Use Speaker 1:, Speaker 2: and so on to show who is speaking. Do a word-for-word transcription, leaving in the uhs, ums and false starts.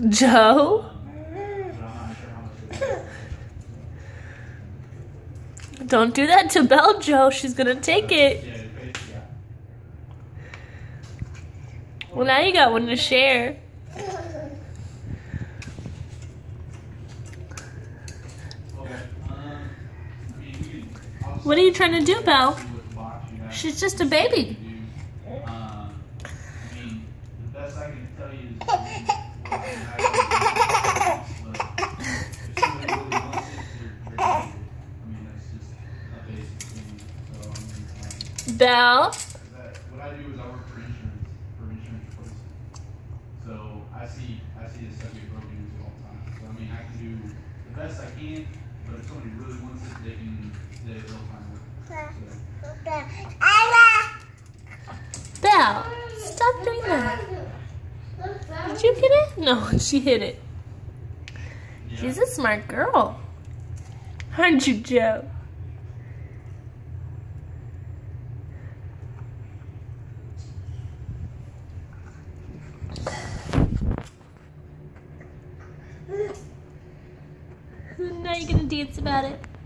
Speaker 1: Joe? Don't do that to Belle, Joe. She's gonna take it. Well, now you got one to share. What are you trying to do, Belle? She's just a baby. Belle?
Speaker 2: What I do is I work for insurance, for insurance places. So I see, I see this stuff get broken into all the time. So I mean, I can do the best I can, but if somebody really wants it, they can, they, they'll find it. So.
Speaker 1: Belle, stop doing that. Did you get it? No, she hit it. Yeah. She's a smart girl. Aren't you, Joe? Now you're gonna dance about it.